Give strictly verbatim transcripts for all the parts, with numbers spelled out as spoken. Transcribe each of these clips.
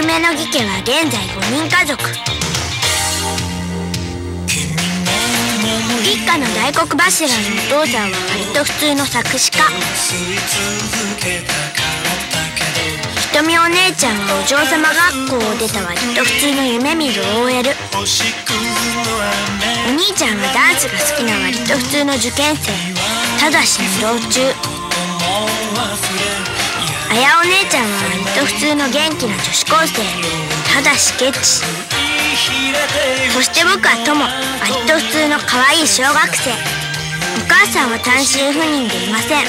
目の義家は現在ごにん家族。一家の大黒柱のお父さんは割と普通の作詞家。ひとみお姉ちゃんはお嬢様学校を出た割と普通の夢見る オーエル。 お兄ちゃんはダンスが好きな割と普通の受験生、ただし二浪中。あやお姉ちゃんは割と普通の元気な女子高生、ただしケチ。そして僕は友、割と普通の可愛い小学生。お母さんは単身赴任でいません。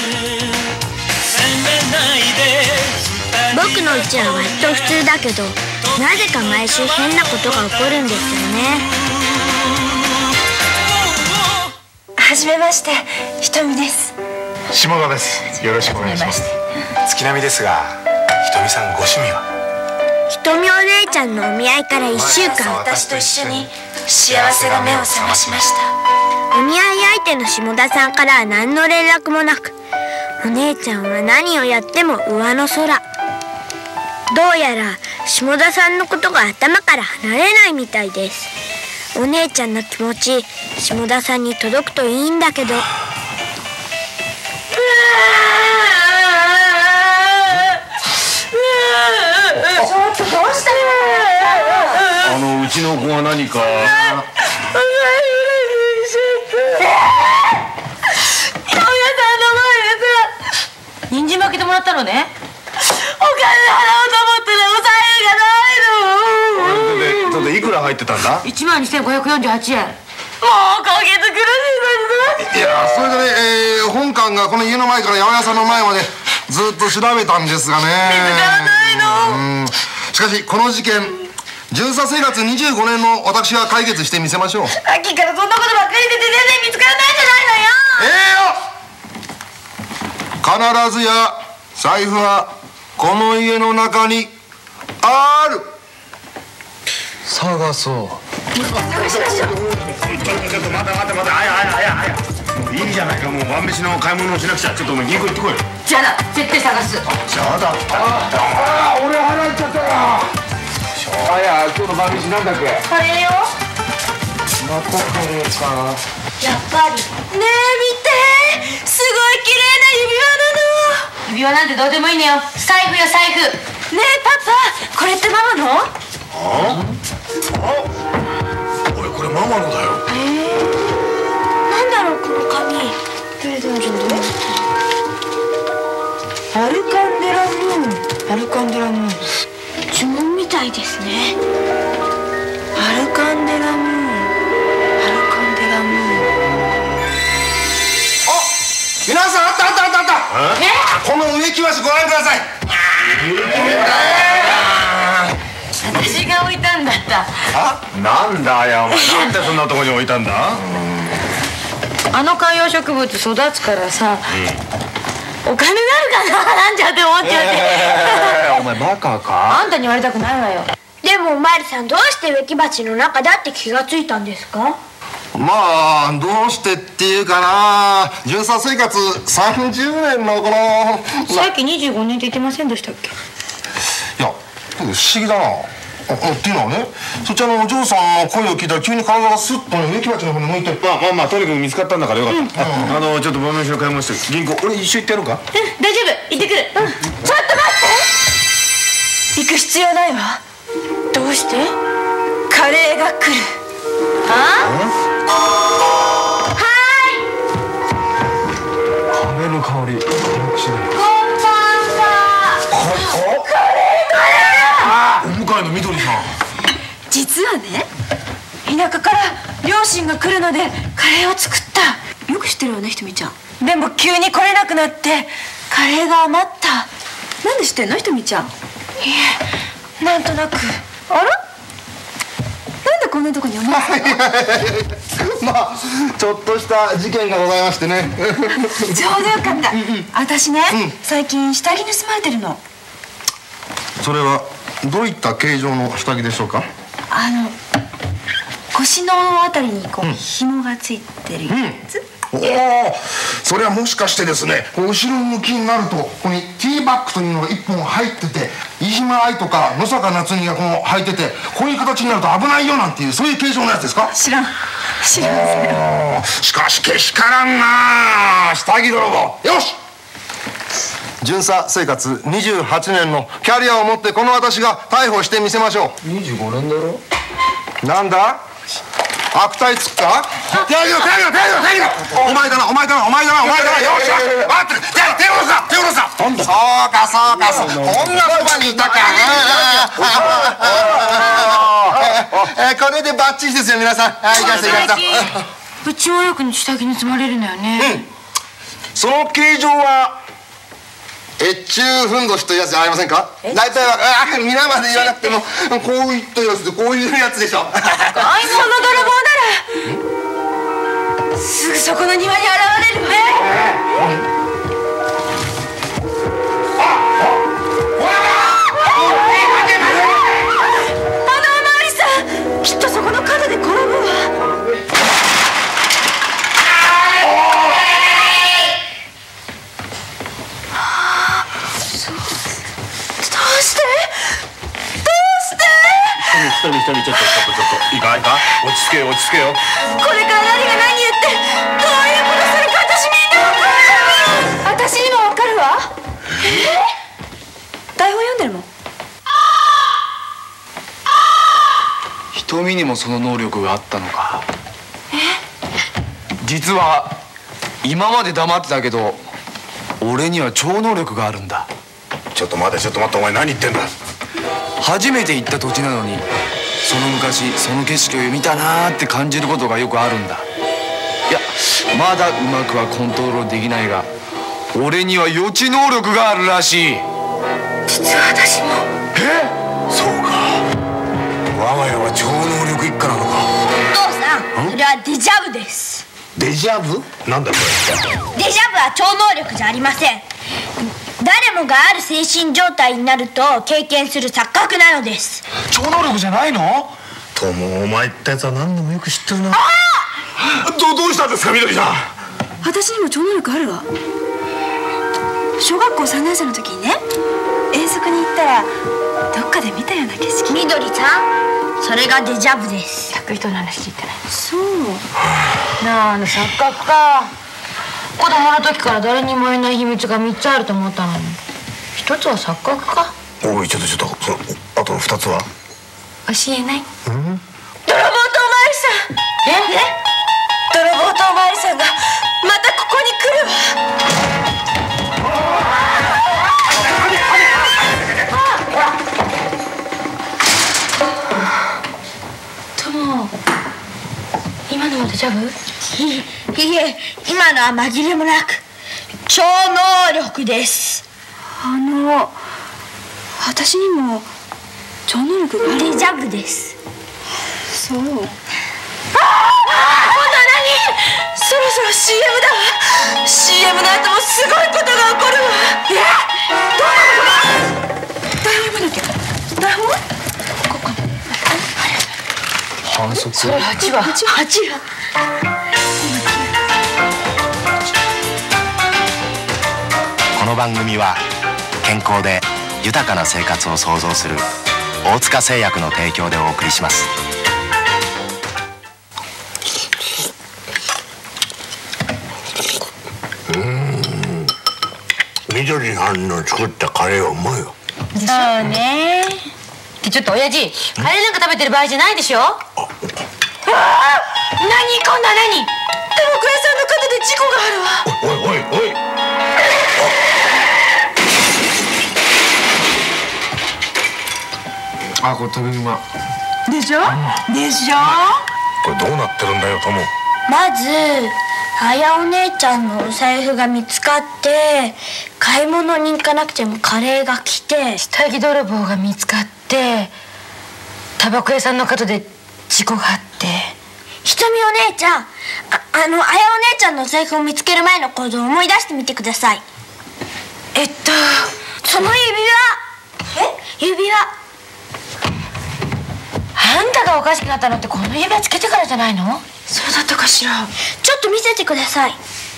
僕のうちは割と普通だけど、なぜか毎週変なことが起こるんですよね。 はじめまして、ひとみです。 下田です。よろしくお願いします。月並みですが、ひとみさんご趣味は？ ひとみお姉ちゃんのお見合いからいっしゅうかん、 私と一緒に幸せが目を覚ましました。 お見合い相手の下田さんからは何の連絡もなく、お姉ちゃんは何をやっても上の空。どうやら下田さんのことが頭から離れないみたいです。お姉ちゃんの気持ち、下田さんに届くといいんだけど。ちょっとどうしたの？ あのうちの子が何か。 人参分けてもらったのね。 お金払おうと思ってるお財布がないの。 それでいくら入ってたんだ？ いちまんにせんごひゃくよんじゅうはちえん。 もう今月苦しいのに。 いや、それでね、えー、本館がこの家の前から八百屋さんの前までずっと調べたんですがね。 見つからないの。 うん。しかしこの事件、巡査生活にじゅうごねんの私が解決してみせましょう。 さっきからそんなことばっかり出て全然見つからないじゃないのよ。 ええよ。必ずや財布はこの家の中にある。 探そう。 ちょっと待って待って待って、あやあやあやあや。いいじゃないか、もう晩飯の買い物をしなくちゃ。ちょっとお前銀行行ってこいよ。 じゃあだ、絶対探す。 じゃあだ。ああ、俺腹減っちゃったよ。 あや、今日の晩飯なんだっけ？ カレーよ。 またカレーか。 やっぱり。ねえ見て、すごい綺麗な指輪なの。 指輪なんてどうでもいいのよ。財布よ財布。 ねえパパ、これってママの？ ああ、俺これママのだよ。 えー、なんだろうこの紙。どれどれどれ。 アルカンデラムーン。アルカンデラムーン。 呪文みたいですね。 アルカンデラムーン。アルカンデラムーン。 あ、皆さん、あったあったあったあった。この植木鉢ご覧ください。 私が置いたんだった。 あ、なんだよお前、なんでそんなとこに置いたんだ？ あの観葉植物育つからさ、お金なるかななんちゃって思っちゃって、 えー、お前バカか？ あんたに言われたくないわよ。 でもおまわりさん、どうして植木鉢の中だって気がついたんですか？ まあ、どうしてっていうかな、巡査生活さんじゅうねんのこの。 さっきにじゅうごねんって言ってませんでしたっけ？ いや、不思議だな。っていうのはね、そちらのお嬢さんの声を聞いたら急に体がスッとね、植木鉢の方に向いて。 まあまあまあ、とにかく見つかったんだからよかった。うん、あのちょっと晩飯の買い物して銀行、俺一緒行ってやろうか？ うん、大丈夫、行ってくる。うん、ちょっと待って。行く必要ないわ。どうして？カレーが来る。あ？ カレーの香り、辛くしない。 こんばんは。カレーカレー。 お迎えのみどりさん。 実はね、田舎から両親が来るのでカレーを作った。よく知ってるわね、ひとみちゃん。でも急に来れなくなってカレーが余った。なんで知ってんの、ひとみちゃん？いえ、なんとなく。あら？なんでこんなとこに思いついたの？ まあ、ちょっとした事件がございましてね。 ちょうどよかった。私ね、最近下着盗まれてるの。 それはどういった形状の下着でしょうか？ あの腰のあたりにこう紐がついてるやつ。 おお、それはもしかしてですね、こう後ろ向きになるとここにティーバッグというのがいっぽん入ってて、飯島愛とか野坂夏美がこの履いてて、こういう形になると危ないよなんていう、そういう形状のやつですか？ 知らん知らんすよ。 しかしけしからんな下着泥棒。よし、巡査生活にじゅうはちねんのキャリアを持ってこの私が逮捕してみせましょう。 にじゅうごねんだろ。 なんだ悪態つくか？手上げろ手上げろ手上げろ手上げろ。お前だなお前だなお前だなお前だな。よしよし、待って、手手を下ろすな手を下ろすな。そうかそうか、そうこんなそばにいたか。これでバッチリですよ皆さん。はい、行きました行きました。 うちはよく下着に積まれるのよね。 その形状は越中ふんどしというやつじゃありませんか？大体はあ皆まで言わなくてもこういったやつでこういうやつでしょ。 その泥棒ならすぐそこの庭に現れるわ。あのおまわりさん、きっとそこの角で転ぶわ。 一人一人ちょっとちょっとちょっといいかいいか、落ち着けよ落ち着けよ。 これから何が何言ってどういうことするか私みんな分かる。私今分かるわ。えー、台本読んでるもん。 瞳にもその能力があったのか。実は今まで黙ってたけど俺には超能力があるんだ。 ちょっと待てちょっと待って、お前何言ってんだ。 初めて行った土地なのにその昔その景色を見たなーって感じることがよくあるんだ。いやまだうまくはコントロールできないが俺には予知能力があるらしい。 実は私も。 え？ そうか、我が家は超能力一家なのか。 お父さん、それはデジャブです。 デジャブ？なんだこれ。 デジャブは超能力じゃありません。誰もがある精神状態になると経験する錯覚なのです。 超能力じゃないの？ ともお前ってやつは何でもよく知ってるな。どどうしたんですかみどりさん。 私にも超能力あるわ。小学校さんねん生の時にね、遠足に行ったらどっかで見たような景色。 みどりさん、それがデジャブです。 咲く人の話聞いてない。 そうなあ、の錯覚か。子供の時から誰にも言えない秘密がみっつあると思ったのにひとつは錯覚か。 おいちょっとちょっとそのあとのふたつは教えない。うん、 泥棒とおまわりさん。え？泥棒とおまわりさんがまたここに来るわ。トモ、今のはデジャブ？ いいえ、今のは紛れもなく超能力です。 あの私にも超能力がある。 デジャブです。 そう。ああ、今度は何？そろそろ シーエム だわ。 シーエム の後もすごいことが起こるわ。え？どうなのこれ？台本読まなきゃ。台本？ここか。 反則。 それはちははちはこの番組は健康で豊かな生活を創造する大塚製薬の提供でお送りします。 うーん、みどりさんの作ったカレーはうまいよ。 そうね。ちょっと親父、カレーなんか食べてる場合じゃないでしょ。ああ、何今度は何？ タバコ屋さんの角で事故があるわ。 おいおいおい。 あ、これ食べるまでしょ、うん、でしょ。 これどうなってるんだよトモ。 まずあやお姉ちゃんのお財布が見つかって、買い物に行かなくてもカレーが来て、 下着泥棒が見つかって、タバコ屋さんの角で事故があって。 ひとみお姉ちゃん、あ、あのあやお姉ちゃんのお財布を見つける前の行動を思い出してみてください。 えっとその指輪。え？指輪。 あんたがおかしくなったのってこの指輪つけてからじゃないの？ そうだったかしら。 ちょっと見せてください。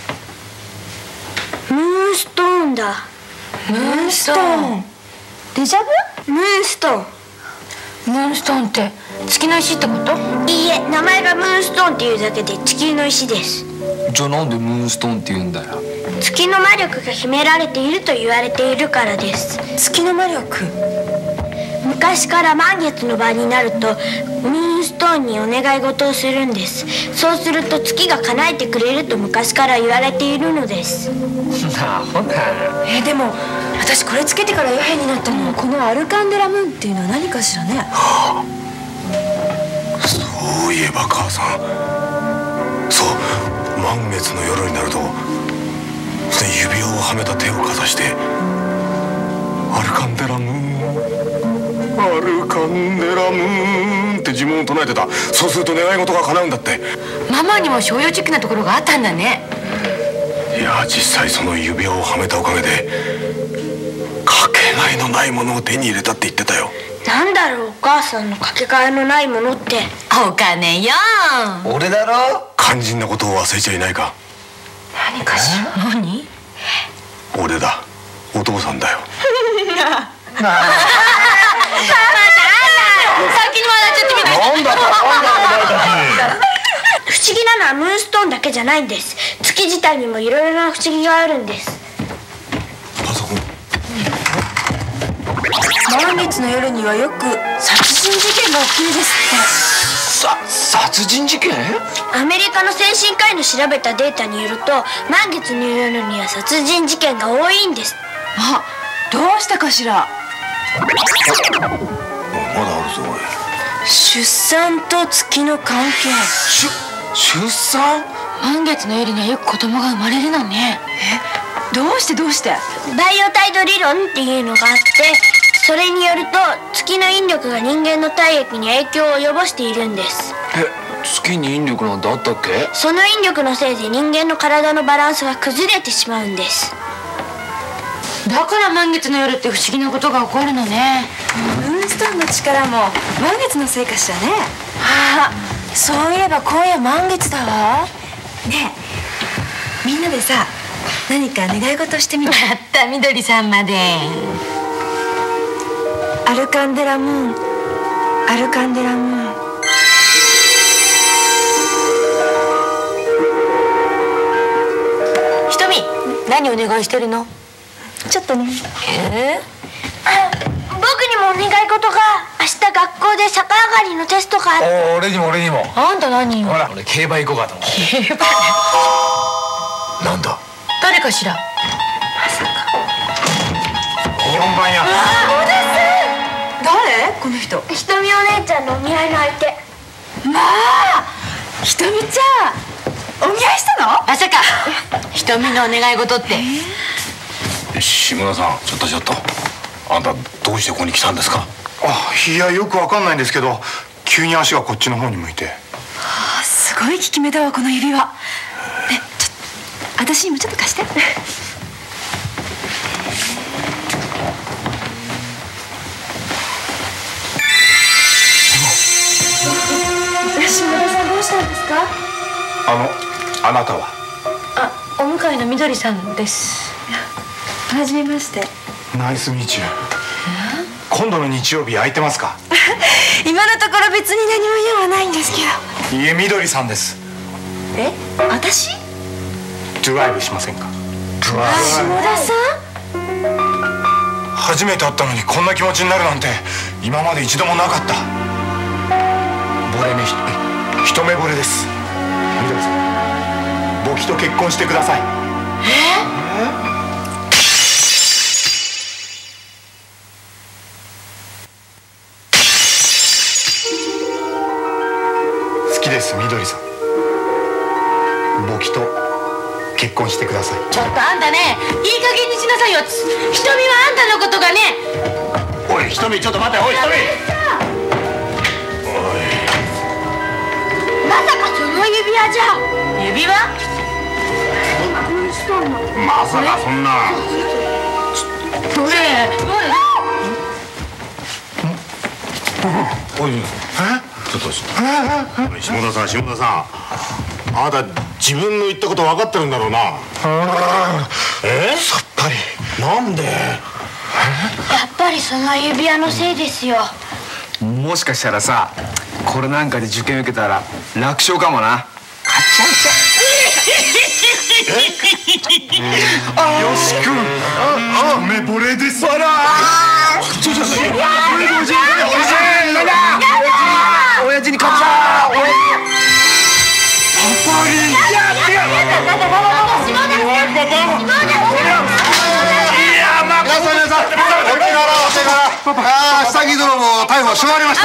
ムーンストーンだ。 ムーンストーン。デジャブ？ ムーンストーン。 ムーンストーンって月の石ってこと？ いいえ、名前がムーンストーンっていうだけで地球の石です。 じゃあなんでムーンストーンって言うんだよ。 月の魔力が秘められていると言われているからです。 月の魔力？ 昔から満月の晩になるとムーンストーンにお願い事をするんです。そうすると月が叶えてくれると昔から言われているのです。 なあほな。 えー、でも私これつけてから余変になったの。このアルカンデラムーンっていうのは何かしらね。はあ、そういえば母さん、そう、満月の夜になると指輪をはめた手をかざしてアルカンデラムーン、アルカンデラムーンって呪文を唱えてた。そうすると願い事が叶うんだって。 ママにも商用チックなところがあったんだね。 いや、実際その指輪をはめたおかげでかけがえのないものを手に入れたって言ってたよ。 なんだろう、お母さんのかけがえのないものって。 お金よ。 俺だろ。 肝心なことを忘れちゃいないか。 何かしら。 何？ 俺だ、お父さんだよ。 先に笑っちゃってみた。 なんだか不思議なのはムーンストーンだけじゃないんです。月自体にもいろいろな不思議があるんです。 パソコン。 満月の夜にはよく殺人事件が起きるですって。 さ殺人事件？ アメリカの精神科医の調べたデータによると満月の夜には殺人事件が多いんです。 あ、どうしたかしら。 まだあるぞおい。 出産と月の関係。 し出産？ 満月の夜にはよく子供が生まれるのね。 え、どうしてどうして？ バイオタイド理論っていうのがあって、それによると月の引力が人間の体液に影響を及ぼしているんです。 え、月に引力なんてあったっけ？ その引力のせいで人間の体のバランスが崩れてしまうんです。 だから満月の夜って不思議なことが起こるのね。 ムーンストーンの力も満月のせいかしらね。ああ、そういえば今夜満月だわ。ねえ、みんなでさ、何か願い事してみた。 またみどりさんまで。 アルカンデラムーン、アルカンデラムーン。 ひとみ、何お願いしてるの？ ちょっとね。 えー、 僕にもお願い事が。明日学校で逆上がりのテストがあって。 お俺にも俺にも。 あんた何？ ほら、俺競馬行こうかと思って。 競馬？ なんだ。 誰かしら。 まさか。 よんばんや。 誰？この人。 ひとみお姉ちゃんのお見合いの相手。 まあ、ひとみちゃん、お見合いしたの？ まさかひとみのお願い事って。 志村さん、ちょっとちょっと、あんたどうしてここに来たんですか？ あ、いや、よくわかんないんですけど、急に足がこっちの方に向いて。 はあ、すごい効き目だわ、この指輪。ね、ちょっと私にもちょっと貸して。島田さん、どうしたんですか？ あの、あなたは？ あ、お向かいのみどりさんです。 はじめまして。 ナイスミーチュー。今度の日曜日空いてますか？ 今のところ別に何も用はないんですけど。 いえ、みどりさんです。 え、私？ ドライブしませんか？ 下田さん？初めて会ったのにこんな気持ちになるなんて今まで一度もなかった。惚れ目ひ一目惚れです。みどりさん、僕と結婚してください。え？好きです、みどりさん。僕と結婚してください。 ちょっとあんたね、いい加減にしなさいよ。ひとみはあんたのことがね。 おい、ひとみ、ちょっと待って。おい、ひとみ。 まさかその指輪じゃ。 指輪？ まさかそんな。 どれ？どれ？ おい、え？ ちょっと下田さん下田さん、あなた自分の言ったこと分かってるんだろうな。えさっぱり。なんで？ やっぱりその指輪のせいですよ。 もしかしたらさ、これなんかで受験受けたら楽勝かもな。カチャカチャ。よし君、一目惚れです。あらちょちょちょ、親父に勝っちゃう。パパリン。いや違う。 皆さん皆さん、お手柄お手柄。ああ、下着泥棒逮捕し終わりました。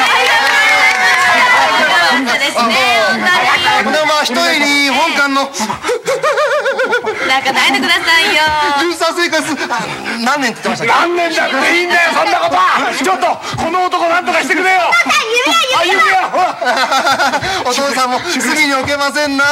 でもまあ一重に本館のなんか泣いてくださいよ。 巡査生活何年って言ってましたっけ？ 何年だっていいんだよ、そんなことは。ちょっとこの男なんとかしてくれよ。指輪指輪。 お父さんもすぐに置けませんな。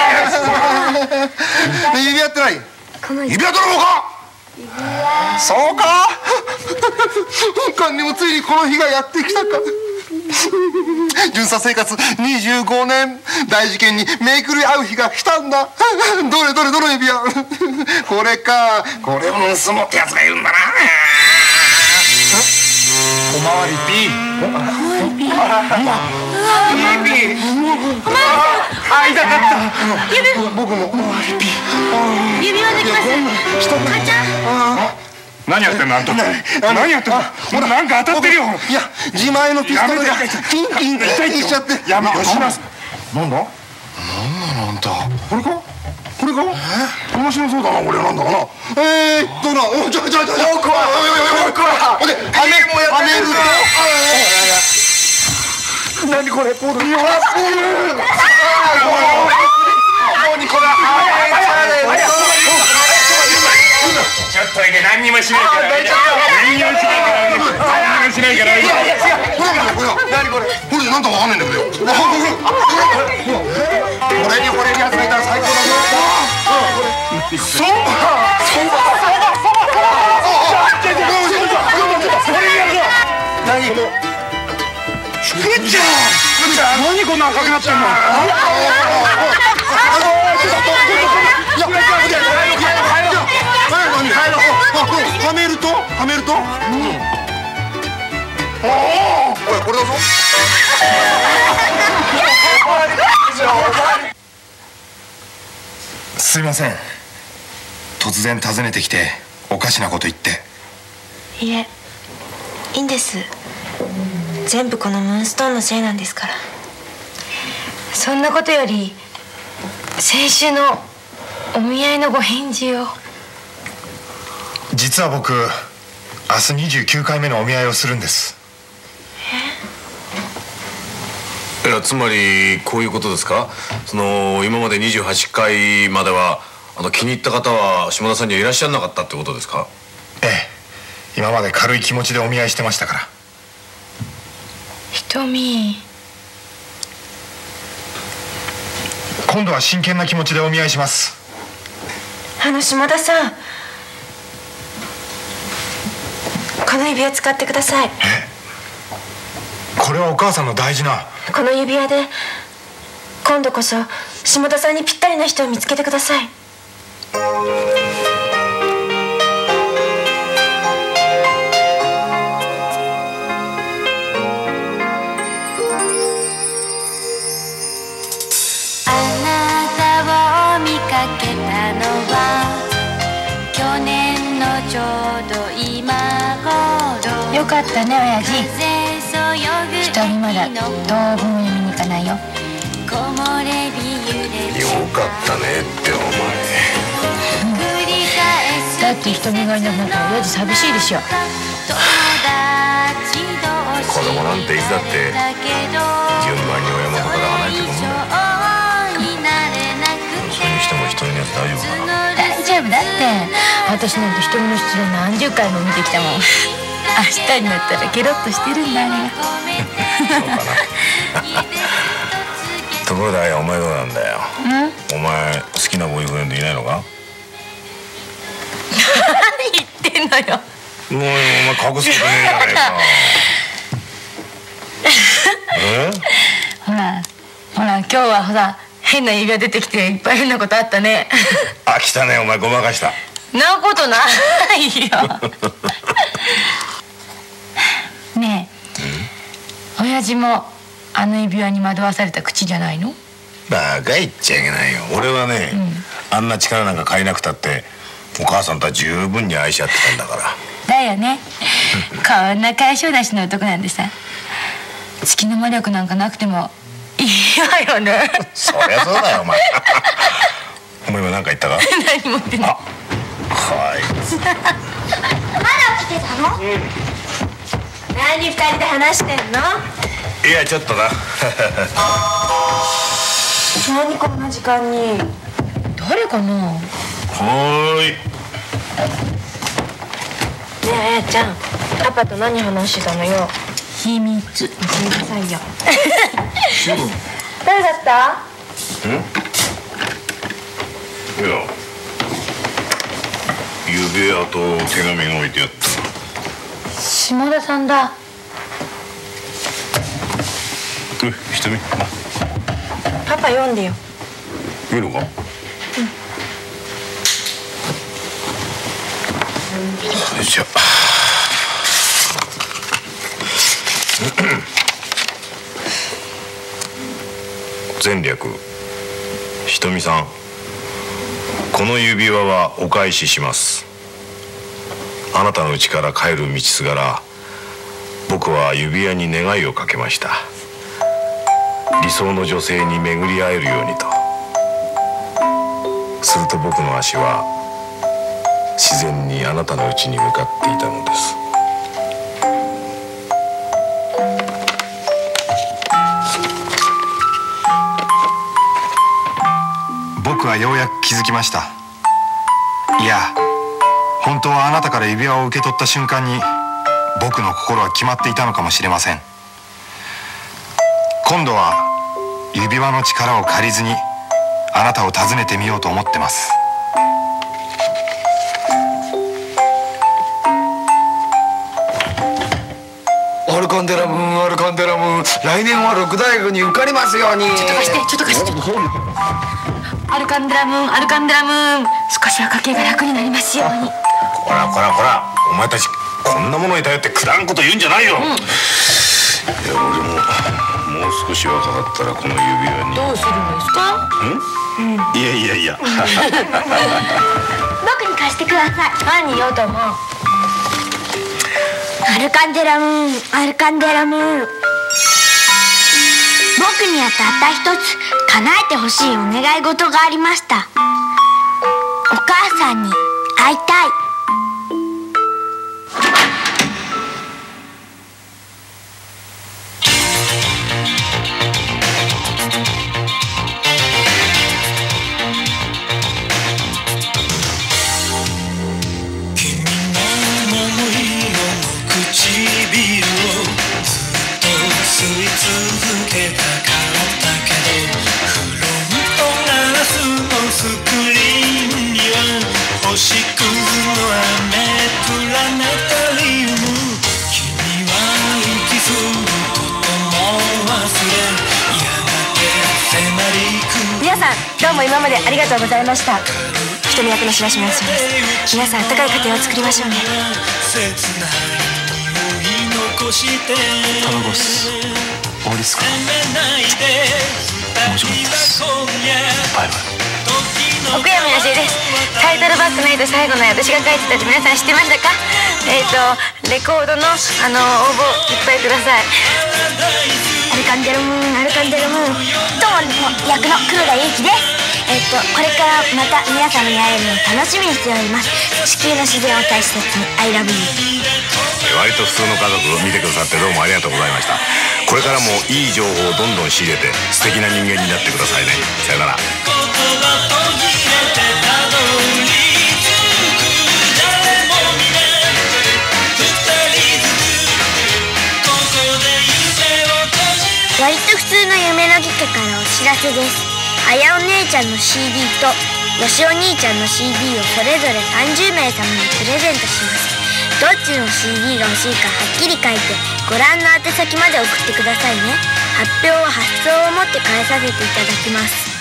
指輪ってない？指輪泥棒か？そうか。本館にもついにこの日がやってきたか。巡査生活にじゅうごねん、大事件にめくり合う日が来たんだ。どれどれどの指輪？これか。これを盗もうってやつがいるんだな。 おまわり P。 おまわり P。 あ、痛かった。 僕もおまわり P。 指輪できます。母ちゃん。 何やってんのあんた。何やってんの。ほらなんか当たってるよ。 いや、自前のピストルがキンキンキンしちゃって。 やめよします。 なんだ？なんなのあんた。これか？これか？面白そうだな。これなんだかな。えーっとな、おちょちょちょちょ。怖い。おいおいおい怖い。ほんで、はめもやめると。何これ？ポール。よし。何これ？ ちょっといて何にもしないから。何にもしないから。何にもしないから。いやいや違う。 これこれ何これ？これなんだかわかんないんだけどよ。これに惚れるやつがいたら最高だぞ。 そうか。そうか。 何？ふっちゃん。 何こんな赤くなってんの。 はめるとはめると。おお、これこれだぞ。 すいません、突然訪ねてきておかしなこと言って。 いえ、いいんです。全部このムーンストーンのせいなんですから。そんなことより先週のお見合いのご返事を。 実は僕、明日にじゅうきゅうかいめのお見合いをするんです。 いや、つまりこういうことですか。その今までにじゅうはちかいまではあの気に入った方は下田さんにはいらっしゃらなかったってことですか。 ええ、今まで軽い気持ちでお見合いしてましたから。 瞳、 今度は真剣な気持ちでお見合いします。 あの下田さん、この指輪使ってください。 え、これはお母さんの大事な。 この指輪で今度こそ下田さんにぴったりな人を見つけてください。 あなたを見かけたのは去年のちょうど今頃。 よかったね親父。一人まだ当分読みに行かないよ。 よかったねってお前。 だって瞳がいなくなったら親父寂しいでしょ。 子供なんていつだって順番に親元から離れてくもんだよ。それにしても一人のやつ大丈夫かな。 大丈夫だって。私なんて瞳の失恋何十回も見てきたもん。明日になったらケロッとしてるんだあれが。 そうかな。ところであや、お前どうなんだよ。お前好きなボーイフレンドいないのか。 何言ってんのよ。 もうお前隠すことねえじゃないか。え？ らほら今日はほら変な指輪出てきていっぱい変なことあったね。 あ、来たね、お前ごまかした。 なことないよ。ねえ、親父もあの指輪に惑わされた口じゃないの？ バカ言っちゃいけないよ。俺はね、うん、あんな力なんか借りなくたってお母さんとは十分に愛し合ってたんだから。 だよね。こんな解消出しの男なんでさ、月の魔力なんかなくてもいいわよね。 そりゃそうだよお前。お前今何か言ったか？ 何も言ってない。 はい。 まだ来てたの？うん、何二人で話してんの？ いやちょっとな。 何こんな時間に。 誰かな？ はーい。 ねえあやちゃん、パパと何話してたのよ。 秘密。 教えてくださいよ。誰だった？ ん？いや、指輪と手紙が置いてあった。 下田さんだ。 うん、ひとみ。 パパ読んでよ。 いいのか？うん。じゃあ。前略、ひとみさん、この指輪はお返しします。あなたの家から帰る道すがら、僕は指輪に願いをかけました。理想の女性に巡り会えるようにと。すると僕の足は自然にあなたの家に向かっていたのです。 僕はようやく気づきました。いや、本当はあなたから指輪を受け取った瞬間に僕の心は決まっていたのかもしれません。今度は指輪の力を借りずにあなたを訪ねてみようと思ってます。 アルカンデラムーン、アルカンデラムーン、来年は六大学に受かりますように。 ちょっと貸して、ちょっと貸して。アルカンデラムーン、アルカンデラムーン、少しは家計が楽になりますように。 こらこらこら、お前たちこんなものに頼ってくだらんこと言うんじゃないよ。うん、いや俺ももう少し若かったらこの指輪に。 どうするんですか？ うん、いやいやいや。 僕に貸してください。 何よとも。 アルカンデラムーン、アルカンデラムーン。僕にはたった一つ叶えてほしいお願い事がありました。お母さんに会いたい。 皆さんどうも今までありがとうございました。ひとみ役の白島康代です。皆さん温かい家庭を作りましょうね。 卵っす。終わりっすか？面白かったです。バイバイ。 奥山やしです。タイトルバックナイト最後の私が書いてたって皆さん知ってましたか？えっとレコードのあの応募いっぱいください。 アルカンデラムーン、アルカンデラムーン。どうも役の黒田祐希です。えっとこれからまた皆様に会えるのを楽しみにしております。地球の自然を大切に I love you。 割と普通の家族を見てくださってどうもありがとうございました。これからもいい情報をどんどん仕入れて素敵な人間になってくださいね。さよなら。 割と普通の夢のギ家からお知らせです。あやお姉ちゃんの シーディー とよしお兄ちゃんの シーディー をそれぞれさんじゅうめい様にプレゼントします。どっちの シーディー が欲しいかはっきり書いてご覧の宛先まで送ってくださいね。 発表は発想を持って返させていただきます。